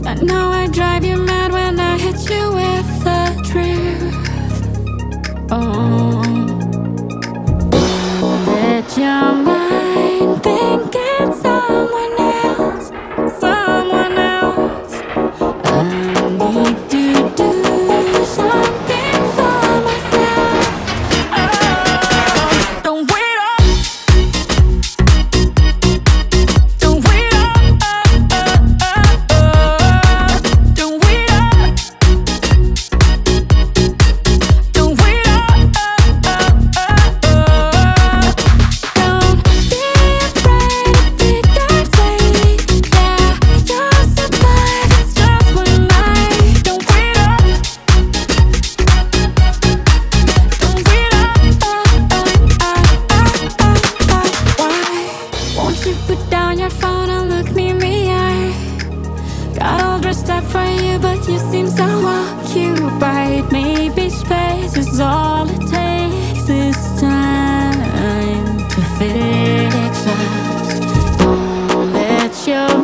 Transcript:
I know I drive you mad when I hit you with the truth. Oh, let your mind think it's someone else, someone else. I need to do something for myself. Oh, don't wait up. Don't wait up. Don't wait up. Don't wait up. Don't be afraid of big dark days. Yeah, you'll survive. It's just one night. Don't wait up. Don't wait up. Why won't you put down your phone and look me in the eye? Got all dressed up for you, but you seem so occupied. Maybe space is all it takes this time to fix us. Don't let your